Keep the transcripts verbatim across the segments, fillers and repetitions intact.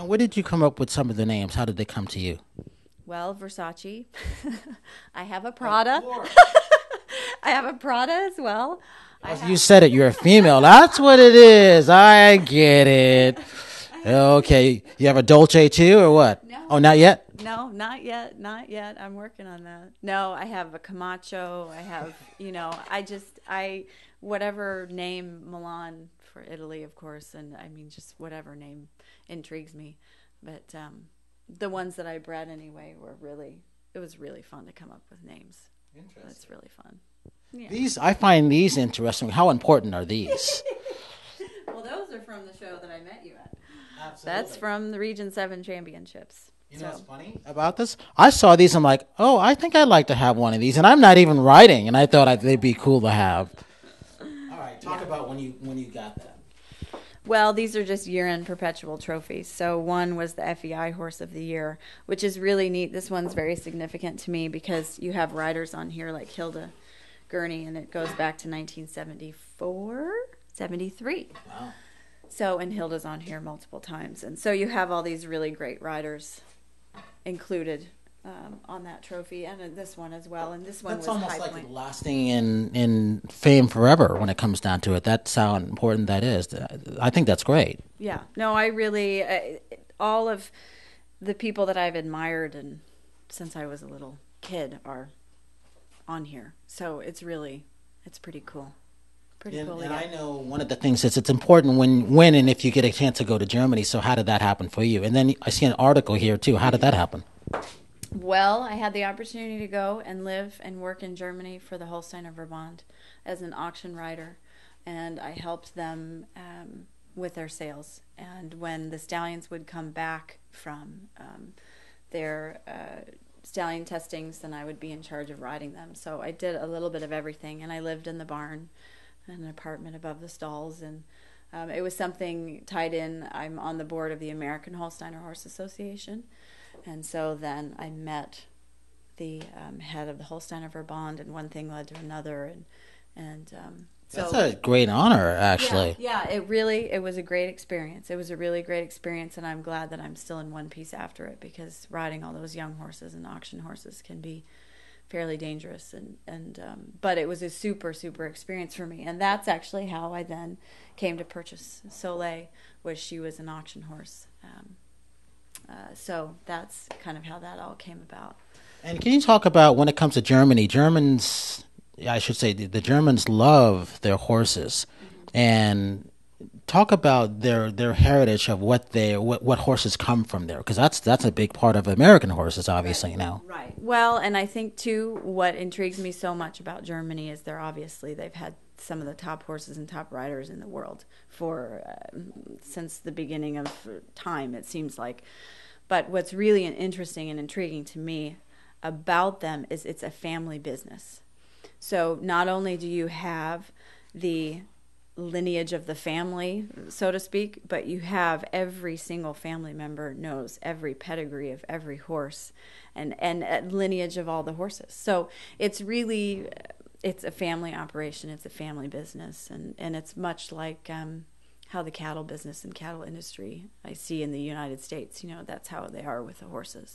where did you come up with some of the names? How did they come to you? Well, Versace. I have a Prada. I have a Prada as well. I You said it. You're a female. That's what it is. I get it. Okay. You have a Dolce too, or what? No. Oh, not yet? No, not yet. Not yet. I'm working on that. No, I have a Camacho. I have, you know, I just, I, whatever name, Milan for Italy, of course. And I mean, just whatever name intrigues me. But um, the ones that I bred anyway were really, it was really fun to come up with names. Interesting. That's really fun. Yeah. These, I find these interesting. How important are these? Well, those are from the show that I met you at. Absolutely. That's from the Region seven Championships. You know what's funny about this? I saw these. I'm like, oh, I think I'd like to have one of these, and I'm not even riding, and I thought I'd, they'd be cool to have. All right, talk yeah. about when you when you got that. Well, these are just year-end perpetual trophies. So one was the F E I Horse of the Year, which is really neat. This one's very significant to me because you have riders on here like Hilda Gurney, and it goes back to nineteen seventy-four, seventy-three. Wow. So, and Hilda's on here multiple times. And so you have all these really great riders included um, on that trophy, and uh, this one as well. And this one That's was almost High like Point. Lasting in, in fame forever when it comes down to it. That's how important that is. I think that's great. Yeah. No, I really, uh, all of the people that I've admired and since I was a little kid are on here. So it's really, it's pretty cool. Pretty and, cool. And yeah. I know one of the things is it's important when, when and if you get a chance to go to Germany. So how did that happen for you? And then I see an article here too. How did that happen? Well, I had the opportunity to go and live and work in Germany for the Holsteiner Verband as an auction rider, and I helped them um, with their sales. And when the stallions would come back from um, their uh, stallion testings, then I would be in charge of riding them. So I did a little bit of everything, and I lived in the barn, in an apartment above the stalls, and um, it was something tied in. I'm on the board of the American Holsteiner Horse Association, and so then I met the um, head of the Holsteiner Verband, and one thing led to another, and and um, so that's a great honor, actually. Yeah, yeah, it really it was a great experience. It was a really great experience, and I'm glad that I'm still in one piece after it, because riding all those young horses and auction horses can be fairly dangerous, and and um, but it was a super super experience for me, and that's actually how I then came to purchase Soleil, was she was an auction horse. Um, uh, so that's kind of how that all came about. And can you talk about when it comes to Germany? Germans, I should say, the, the Germans love their horses, mm-hmm. and talk about their their heritage of what they what, what horses come from there, because that's that's a big part of American horses, obviously. Right. Now, right. Well, and I think too, what intrigues me so much about Germany is they're obviously they've had some of the top horses and top riders in the world for uh, since the beginning of time, it seems like. But what's really interesting and intriguing to me about them is it's a family business. So not only do you have the lineage of the family, so to speak, but you have every single family member knows every pedigree of every horse and and lineage of all the horses. So it's really it's a family operation, it's a family business, and and it's much like um how the cattle business and cattle industry I see in the United States. You know, that's how they are with the horses.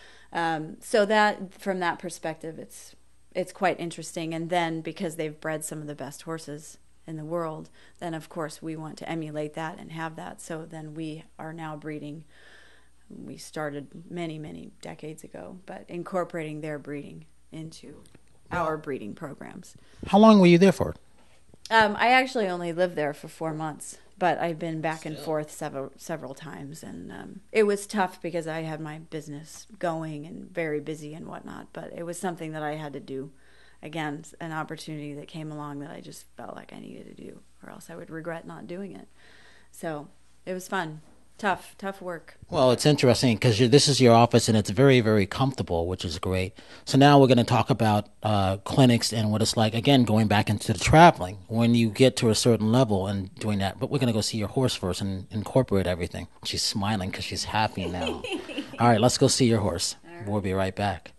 Um so that from that perspective, it's it's quite interesting. And then because they've bred some of the best horses in the world, then of course we want to emulate that and have that. So then we are now breeding. We started many, many decades ago, but incorporating their breeding into our breeding programs. How long were you there for? Um, I actually only lived there for four months, but I've been back Still. and forth several several times, and um, it was tough because I had my business going and very busy and whatnot. But it was something that I had to do. Again, an opportunity that came along that I just felt like I needed to do, or else I would regret not doing it. So it was fun. Tough, tough work. Well, it's interesting because this is your office and it's very, very comfortable, which is great. So now we're going to talk about uh, clinics and what it's like, again, going back into the traveling when you get to a certain level and doing that. But we're going to go see your horse first and incorporate everything. She's smiling because she's happy now. All right, let's go see your horse. Right. We'll be right back.